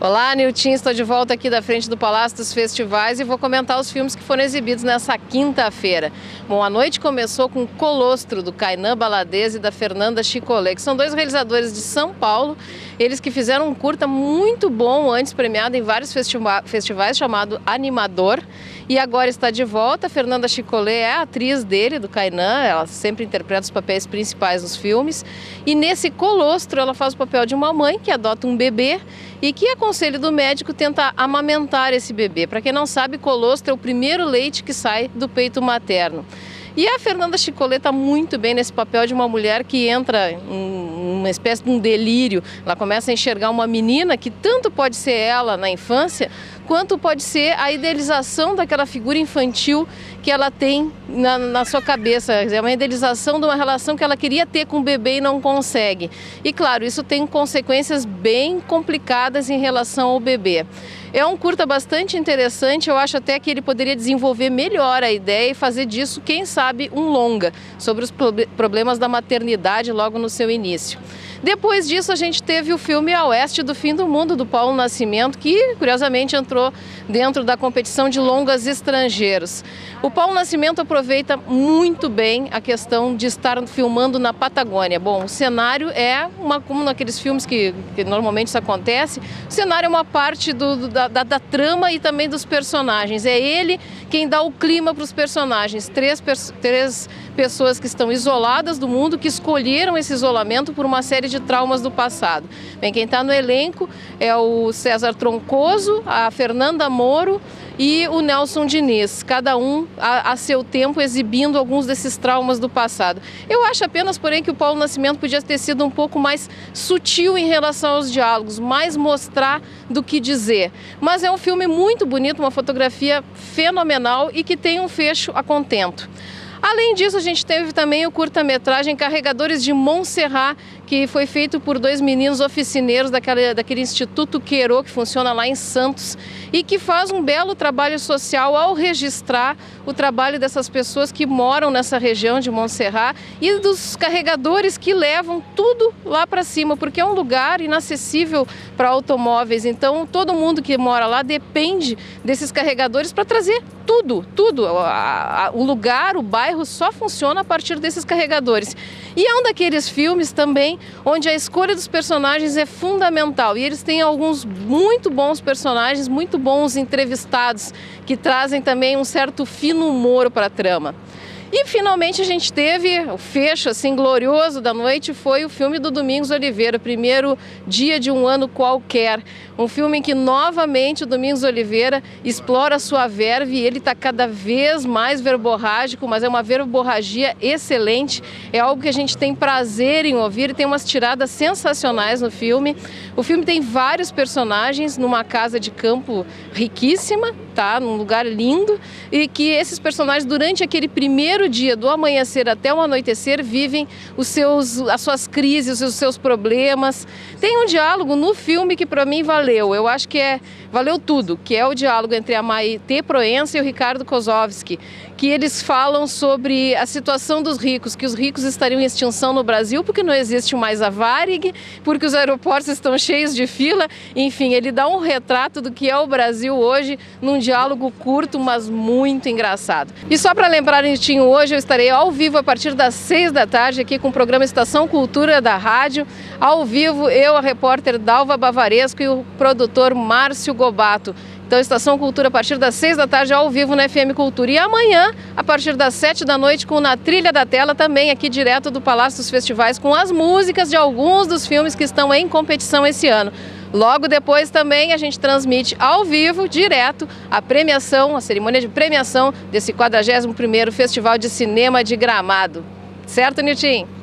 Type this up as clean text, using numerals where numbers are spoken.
Olá, Nilton, estou de volta aqui da frente do Palácio dos Festivais e vou comentar os filmes que foram exibidos nessa quinta-feira. Bom, a noite começou com Colostro, do Kainan Baladez e da Fernanda Chicolé, que são dois realizadores de São Paulo, eles que fizeram um curta muito bom, antes premiado em vários festivais, chamado Animador, e agora está de volta. A Fernanda Chicolé é a atriz dele, do Kainan, ela sempre interpreta os papéis principais nos filmes, e nesse Colostro ela faz o papel de uma mãe que adota um bebê e que, a conselho do médico, tenta amamentar esse bebê. Para quem não sabe, colostro é o primeiro leite que sai do peito materno. E a Fernanda Chicolé está muito bem nesse papel de uma mulher que entra em uma espécie de um delírio. Ela começa a enxergar uma menina que tanto pode ser ela na infância, quanto pode ser a idealização daquela figura infantil que ela tem na sua cabeça. É uma idealização de uma relação que ela queria ter com o bebê e não consegue. E claro, isso tem consequências bem complicadas em relação ao bebê. É um curta bastante interessante, eu acho até que ele poderia desenvolver melhor a ideia e fazer disso, quem sabe, um longa sobre os problemas da maternidade logo no seu início. Depois disso, a gente teve o filme A Oeste do Fim do Mundo, do Paulo Nascimento, que curiosamente entrou dentro da competição de longas estrangeiros. O Paulo Nascimento aproveita muito bem a questão de estar filmando na Patagônia. Bom, o cenário é como naqueles filmes que normalmente isso acontece, o cenário é uma parte da trama e também dos personagens. É ele quem dá o clima para os personagens. Três pessoas que estão isoladas do mundo, que escolheram esse isolamento por uma série de traumas do passado. Bem, quem está no elenco é o César Troncoso, a Fernanda Moro e o Nelson Diniz, cada um a seu tempo exibindo alguns desses traumas do passado. Eu acho apenas, porém, que o Paulo Nascimento podia ter sido um pouco mais sutil em relação aos diálogos, mais mostrar do que dizer. Mas é um filme muito bonito, uma fotografia fenomenal e que tem um fecho a contento. Além disso, a gente teve também o curta-metragem Carregadores de Montserrat, que foi feito por dois meninos oficineiros daquele Instituto Queiro, que funciona lá em Santos, e que faz um belo trabalho social ao registrar o trabalho dessas pessoas que moram nessa região de Montserrat e dos carregadores que levam tudo lá para cima, porque é um lugar inacessível para automóveis. Então, todo mundo que mora lá depende desses carregadores para trazer tudo. O lugar, o bairro só funciona a partir desses carregadores. E é um daqueles filmes também onde a escolha dos personagens é fundamental. E eles têm alguns muito bons personagens, muito bons entrevistados, que trazem também um certo fino humor para a trama. E finalmente a gente teve o fecho assim glorioso da noite, foi o filme do Domingos Olivera, Primeiro Dia de um Ano Qualquer. Um filme em que novamente o Domingos Olivera explora a sua verve e ele está cada vez mais verborrágico, mas é uma verborragia excelente. É algo que a gente tem prazer em ouvir e tem umas tiradas sensacionais no filme. O filme tem vários personagens numa casa de campo riquíssima, tá? Num lugar lindo, e que esses personagens durante aquele primeiro dia, do amanhecer até o anoitecer, vivem as suas crises, os seus problemas. Tem um diálogo no filme que para mim valeu, eu acho que valeu tudo, que é o diálogo entre a Maite Proença e o Ricardo Kozovski, que eles falam sobre a situação dos ricos, que os ricos estariam em extinção no Brasil porque não existe mais a Varig, porque os aeroportos estão cheios de fila. Enfim, ele dá um retrato do que é o Brasil hoje num diálogo curto, mas muito engraçado. E só para lembrar, Nitinho, hoje eu estarei ao vivo a partir das 6 da tarde aqui com o programa Estação Cultura da rádio. Ao vivo, eu, a repórter Dalva Bavaresco e o produtor Márcio Gobato. Então, Estação Cultura a partir das 6 da tarde ao vivo na FM Cultura. E amanhã, a partir das 7 da noite, com Na Trilha da Tela, também aqui direto do Palácio dos Festivais, com as músicas de alguns dos filmes que estão em competição esse ano. Logo depois também a gente transmite ao vivo, direto, a premiação, a cerimônia de premiação desse 41º Festival de Cinema de Gramado. Certo, Nilton?